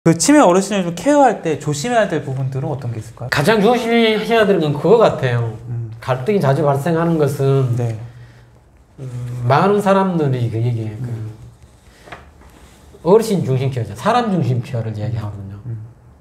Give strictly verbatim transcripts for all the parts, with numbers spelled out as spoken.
그 치매 어르신을 좀 케어할 때 조심해야 될 부분들은 어떤 게 있을까요? 가장 조심해야 되는 건 그거 같아요. 음. 갈등이 자주 발생하는 것은 네. 음, 많은 사람들이 그 얘기해요. 음. 그 어르신 중심 케어죠. 사람 중심 케어를 얘기하거든요. 음.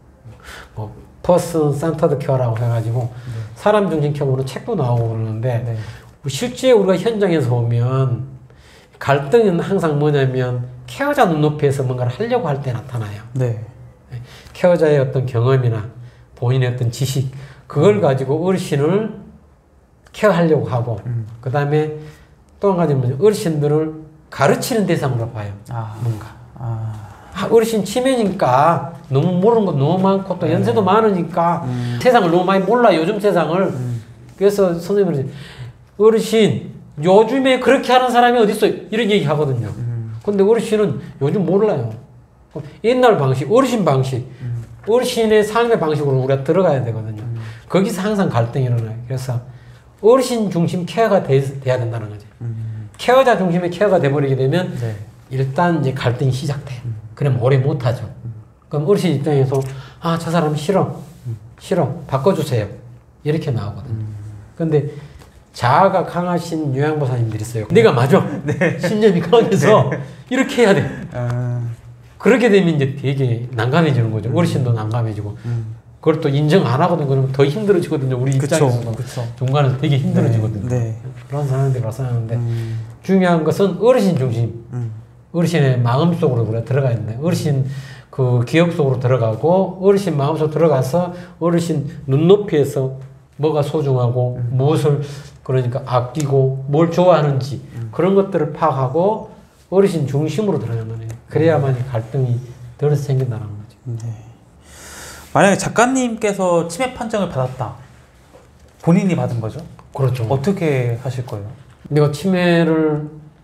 뭐 퍼슨 센터드 케어라고 해가지고 네. 사람 중심 케어는 책도 나오고 그러는데 네. 실제 우리가 현장에서 보면 갈등은 항상 뭐냐면 케어자 눈높이에서 뭔가를 하려고 할 때 나타나요. 네. 케어자의 어떤 경험이나 본인의 어떤 지식 그걸 가지고 어르신을 케어하려고 하고 음. 그 다음에 또 한 가지는 어르신들을 가르치는 대상으로 봐요. 아. 뭔가 아. 어르신 치매니까 너무 모르는 것 너무 많고 또 네. 연세도 많으니까 음. 세상을 너무 많이 몰라 요즘 세상을 음. 그래서 선생님은 어르신 요즘에 그렇게 하는 사람이 어디 있어 이런 얘기 하거든요. 음. 근데 어르신은 요즘 몰라요. 옛날 방식, 어르신 방식, 음. 어르신의 삶의 방식으로 우리가 들어가야 되거든요. 음. 거기서 항상 갈등이 일어나요. 그래서 어르신 중심 케어가 돼, 돼야 된다는 거죠. 음. 케어자 중심의 케어가 돼버리게 되면 네. 일단 이제 갈등이 시작돼요. 음. 그럼 오래 못하죠. 음. 그럼 어르신 입장에서 아, 저 사람 싫어. 음. 싫어. 바꿔주세요. 이렇게 나오거든요. 음. 근데 자아가 강하신 요양보사님들이 있어요. 내가 맞아. 네. 신념이 강해서 네. 이렇게 해야 돼. 아... 그렇게 되면 이제 되게 난감해지는 거죠. 음. 어르신도 난감해지고. 음. 그걸 또 인정 안 하거든. 그러면 더 힘들어지거든요. 우리 그쵸, 입장에서도. 그쵸. 중간에서 되게 힘들어지거든요. 네. 네. 그런 상황들이 발생하는데 음. 중요한 것은 어르신 중심. 음. 어르신의 마음 속으로 우리가 들어가야 된다. 어르신 그 기억 속으로 들어가고 어르신 마음 속으로 들어가서 어르신 눈높이에서 뭐가 소중하고 음. 무엇을 그러니까 아끼고 뭘 좋아하는지 음. 그런 것들을 파악하고 어르신 중심으로 들어가는 거예요. 그래야만 음. 갈등이 덜 생긴다는 거죠. 네. 만약에 작가님께서 치매 판정을 받았다. 본인이 받은 거죠? 그렇죠. 어떻게 하실 거예요? 내가 치매를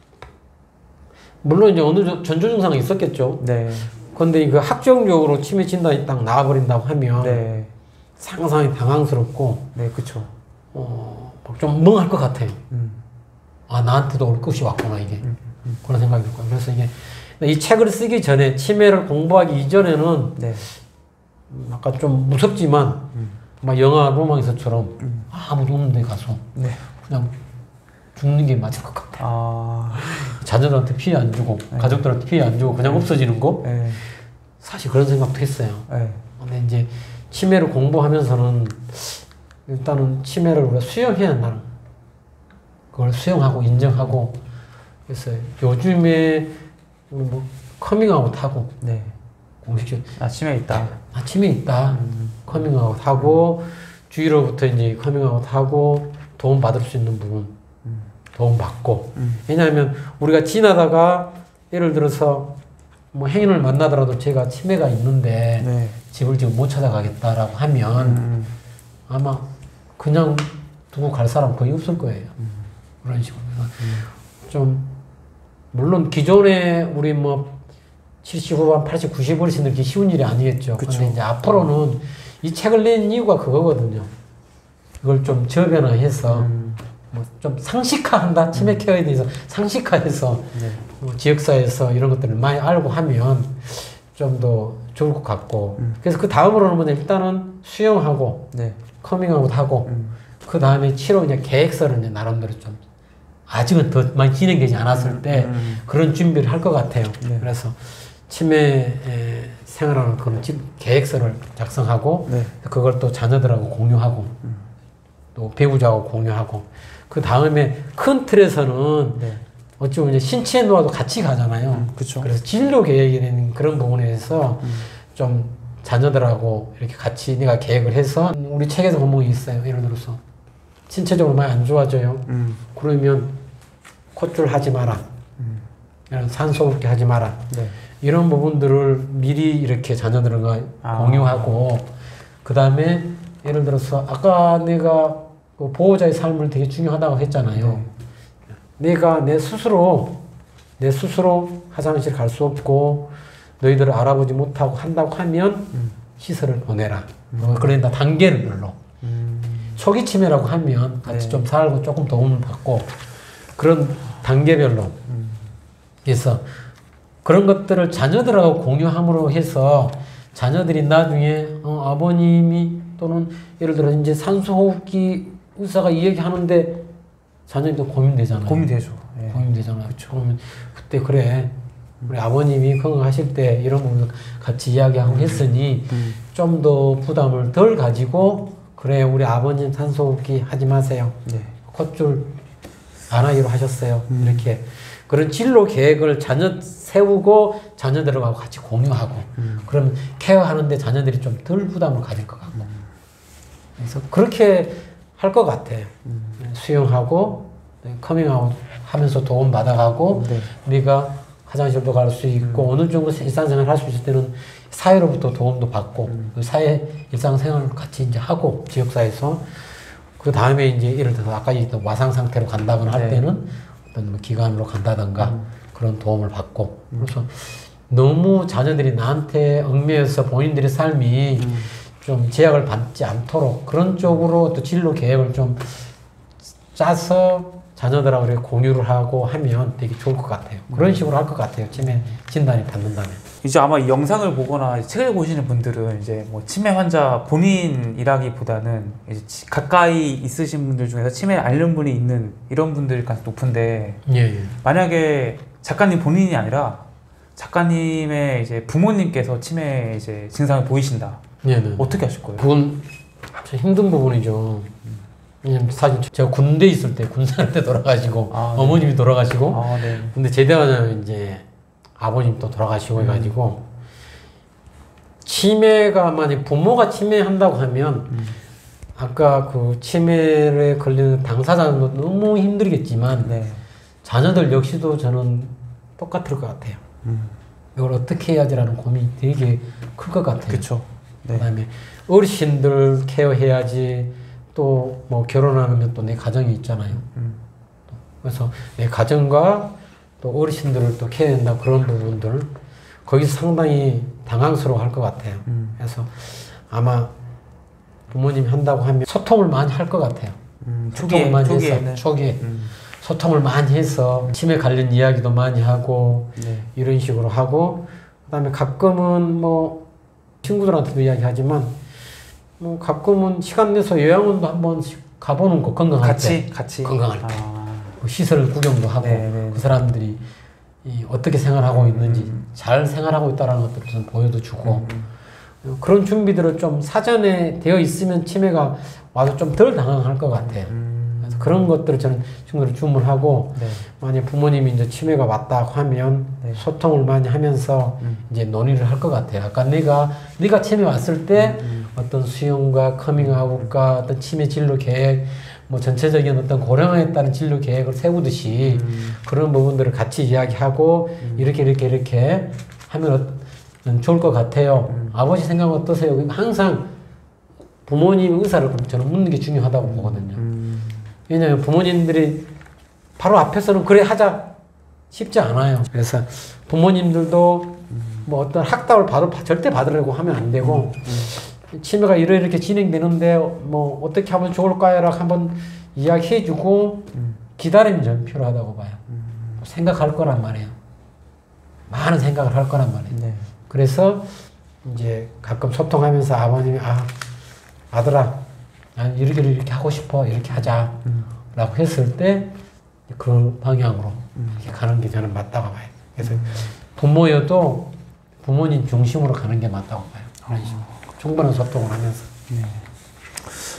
물론 이제 어느 전조 증상이 있었겠죠. 네. 그런데 그 학적적으로 치매 진단이 딱 나와버린다고 하면 네. 상상이 당황스럽고, 네, 그렇죠. 어, 좀 멍할 것 같아요. 음. 아, 나한테도 올 것이 왔구나 이게 음, 음. 그런 생각이 들고. 그래서 이게 이 책을 쓰기 전에 치매를 공부하기 이전에는 네. 음, 아까 좀 무섭지만 음. 막 영화 로망에서처럼 음. 아무도 없는데 가서 네. 그냥 죽는 게 맞을 것 같아. 아... 자녀들한테 피해 안 주고 네. 가족들한테 피해 안 주고 그냥 네. 없어지는 거 네. 사실 그런 생각도 했어요. 네. 근데 이제 치매를 공부하면서는 일단은 치매를 우리가 수용해야 한다는 그걸 수용하고 인정하고 그래서 요즘에 뭐 커밍아웃 하고 네. 공식적으로 아 치매 있다 아 치매 있다 음. 커밍아웃 하고 음. 주위로부터 이제 커밍아웃 하고 도움 받을 수 있는 부분 음. 도움 받고 음. 왜냐하면 우리가 지나다가 예를 들어서 뭐 행인을 만나더라도 제가 치매가 있는데 네. 집을 지금 못 찾아가겠다라고 하면 음. 아마 그냥 두고 갈 사람 거의 없을 거예요. 음. 그런 식으로. 음. 좀, 물론 기존에 우리 뭐 칠십 후반, 팔십, 구십 어르신들 기 쉬운 일이 아니겠죠. 그쵸. 근데 이제 앞으로는 이 책을 낸 이유가 그거거든요. 이걸 좀 저변화해서 음. 뭐 좀 상식화한다. 치매 케어에 대해서 상식화해서 네. 뭐 지역사회에서 이런 것들을 많이 알고 하면 좀 더 좋을 것 같고. 음. 그래서 그 다음으로는 일단은 수용하고 네. 커밍아웃 하고 음. 그 다음에 치료 이제 계획서를 이제 나름대로 좀 아직은 더 많이 진행되지 않았을 음. 때 음. 그런 준비를 할 것 같아요. 네. 그래서 치매 생활하는 그런 계획서를 작성하고 네. 그걸 또 자녀들하고 공유하고 음. 또 배우자하고 공유하고 그 다음에 큰 틀에서는 네. 어찌 보면 신체 노화도 같이 가잖아요. 음, 그래서 진료 계획이 되는 그런 부분에서 음. 좀 자녀들하고 이렇게 같이 내가 계획을 해서 우리 책에서 본 부분이 있어요. 예를 들어서 신체적으로 많이 안 좋아져요. 음. 그러면 콧줄 하지 마라. 음. 산소흡기 하지 마라. 네. 이런 부분들을 미리 이렇게 자녀들과 아. 공유하고 그 다음에 예를 들어서 아까 내가 그 보호자의 삶을 되게 중요하다고 했잖아요. 네. 내가 내 스스로 내 스스로 화장실 갈 수 없고 너희들을 알아보지 못하고 한다고 하면 음. 시설을 보내라. 음. 그러니까 단계별로 음. 초기 치매라고 하면 같이 네. 좀 살고 조금 도움을 받고 그런 단계별로 음. 그래서 그런 것들을 자녀들하고 공유함으로 해서 자녀들이 나중에 어, 아버님이 또는 예를 들어 이제 산소호흡기 의사가 이야기하는데 자녀들도 고민되잖아요. 고민되죠. 예. 고민되잖아요. 그쵸. 그러면 그때 그래 우리 아버님이 건강하실 때 이런 부분 같이 이야기하고 했으니 음. 좀 더 부담을 덜 가지고 그래 우리 아버님 산소호흡기 하지 마세요. 네. 콧줄 안 하기로 하셨어요. 음. 이렇게 그런 진로 계획을 자녀 세우고 자녀들하고 같이 공유하고 음. 그러면 케어하는데 자녀들이 좀 덜 부담을 가질 것 같고 그래서 그렇게 할 것 같아요. 음. 수용하고 커밍아웃 하면서 도움 받아가고 네. 우리가 화장실도 갈 수 있고 음. 어느 정도 일상생활 할 수 있을 때는 사회로부터 도움도 받고 음. 그 사회 일상생활을 같이 이제 하고 지역사회에서 그 다음에 이제 예를 들어서 아까 얘기했던 와상 상태로 간다거나 할 네. 때는 어떤 뭐 기관으로 간다던가 음. 그런 도움을 받고 그래서 너무 자녀들이 나한테 얽매여서 본인들의 삶이 음. 좀 제약을 받지 않도록 그런 쪽으로 또 진로 계획을 좀 짜서 자녀들하고 이렇게 공유를 하고 하면 되게 좋을 것 같아요. 그런 식으로 할 것 같아요. 치매 진단이 받는다면. 이제 아마 이 영상을 보거나 책을 보시는 분들은 이제 뭐 치매 환자 본인이라기보다는 이제 치- 가까이 있으신 분들 중에서 치매 앓는 분이 있는 이런 분들일 가능성이 높은데 예, 예. 만약에 작가님 본인이 아니라 작가님의 이제 부모님께서 치매 이제 증상을 보이신다. 예, 네. 어떻게 하실 거예요? 그건 참 힘든 부분이죠. 왜냐면 사실 제가 군대 있을 때 군사할 때 돌아가시고 아, 네. 어머님이 돌아가시고 아, 네. 근데 제대하자면 이제 아버님 또 돌아가시고 해가지고 치매가 만약 부모가 치매한다고 하면 음. 아까 그 치매에 걸리는 당사자는 너무 힘들겠지만 네. 자녀들 역시도 저는 똑같을 것 같아요. 음. 이걸 어떻게 해야지라는 고민이 되게 클 것 같아요. 그렇죠. 네. 그다음에 어르신들 케어해야지 또 뭐 결혼하면 또 내 가정이 있잖아요. 음. 그래서 내 가정과 또 어르신들을 또 케어한다 그런 부분들 거기서 상당히 당황스러워 할 것 같아요. 음. 그래서 아마 부모님이 한다고 하면 소통을 많이 할 것 같아요. 음. 소통을 초기에, 많이 초기에는. 해서 초기에 음. 소통을 많이 해서 치매 관련 이야기도 많이 하고 네. 이런 식으로 하고 그다음에 가끔은 뭐 친구들한테도 이야기하지만 뭐 가끔은 시간 내서 요양원도 한번 가보는 거 건강할 같이 때 같이 건강할 때 아. 그 시설 구경도 하고 네, 네. 그 사람들이 이 어떻게 생활하고 있는지 음. 잘 생활하고 있다는 것들을 좀 보여도 주고 음. 그런 준비들을 좀 사전에 되어 있으면 치매가 와서 좀 덜 당황할 것 같아요. 음. 그래서 그런 것들을 저는 친구들 주문하고 네. 만약 부모님이 이제 치매가 왔다고 하면 네. 소통을 많이 하면서 음. 이제 논의를 할 것 같아요. 아까 내가 네가 치매 왔을 때 음. 어떤 수용과 커밍아웃과 어떤 치매 진료 계획, 뭐 전체적인 어떤 고령화에 따른 진료 계획을 세우듯이 음. 그런 부분들을 같이 이야기하고 음. 이렇게 이렇게 이렇게 하면 어- 좋을 것 같아요. 음. 아버지 생각 어떠세요? 항상 부모님 의사를 저는 묻는 게 중요하다고 보거든요. 음. 왜냐하면 부모님들이 바로 앞에서는 그래 하자 쉽지 않아요. 그래서 부모님들도 뭐 어떤 학답을 받을, 절대 받으려고 하면 안 되고 치매가 이렇게 이렇게 진행되는데 뭐 어떻게 하면 좋을까요? 라고 한번 이야기해주고 음. 기다림이 좀 필요하다고 봐요. 음. 생각할 거란 말이에요. 많은 생각을 할 거란 말이에요. 네. 그래서 이제 가끔 소통하면서 아버님이 아 아들아 난 이렇게 이렇게 하고 싶어 이렇게 하자 음. 라고 했을 때 그 방향으로 음. 이렇게 가는 게 저는 맞다고 봐요. 그래서 부모여도 부모님 중심으로 가는 게 맞다고 봐요. 그런 식으로 충분한 소통을 하면서 네.